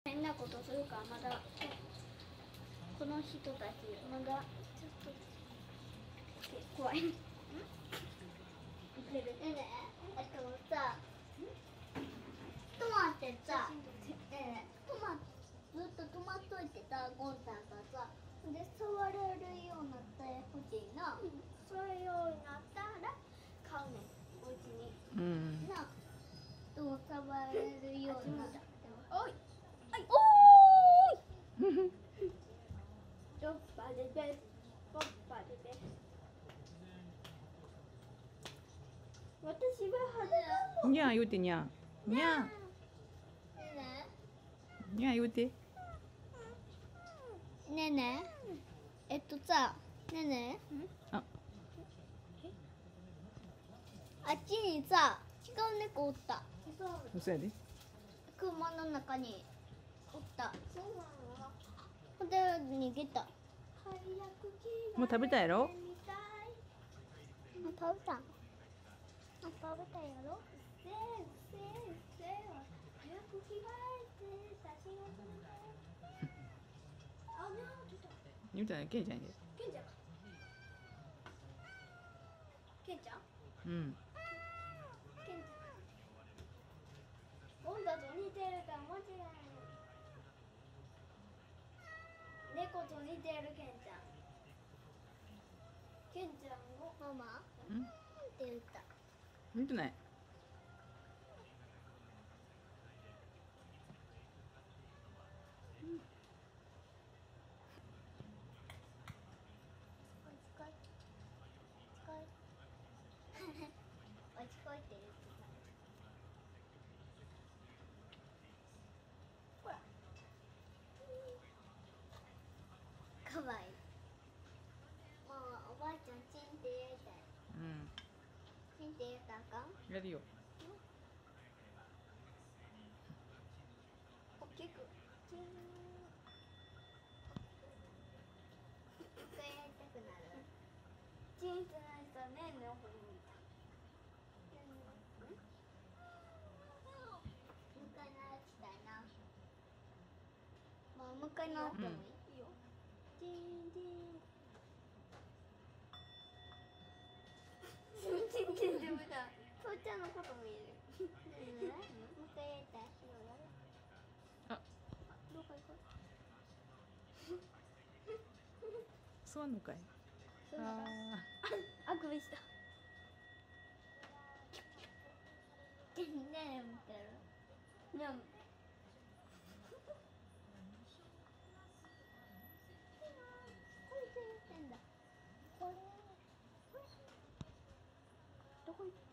変なことするからまだこの人たちまだちょっと怖い。ねえねえ、さ、トマってさ、ねえトマずっと止まっといてさ、ゴンさんがさ、で触れるようになってほしいな。触れるようになったら買うねん、おうちに。な、どう触れるようになった。おい、おーい。チョッパでです。ポッパでです。私は初めにゃー言うてにゃー。にゃー。にゃー言うて。 ねえねえ、さ、ねえねえ。 あ、 あっちにさ、違う猫おった。 嘘やで。 車の中におった。ほんで逃げた。 もう食べたやろ。 もう食べた。もう食べたやろ。 言うたらケンちゃんやで。 ケンちゃん。ケンちゃん。 うん。 ケンちゃん。ゴンダと似てるから間違いない。猫と似てるケンちゃん。ケンちゃんのママ。 うんって言った。 言うてない。 おちこいって言ってた。ほら。かわいい。もうおばあちゃんチンって言いたい。 うん。 チンって言ったらあかん？ やるよ。 大きく。チン。一回やりたくなる。チンってないとねんの方に見た。もう一回鳴らしたいな。もう一回鳴ってもいい？いいよ。チンチン。チンチンでもだ。父ちゃんのこともいる。もう一回やりたい。 あ、 どこ行こう。 そうなんのかい。ああくびした。ねえ見てる。ねえ。これ言ってんだ。これ。どこ行った？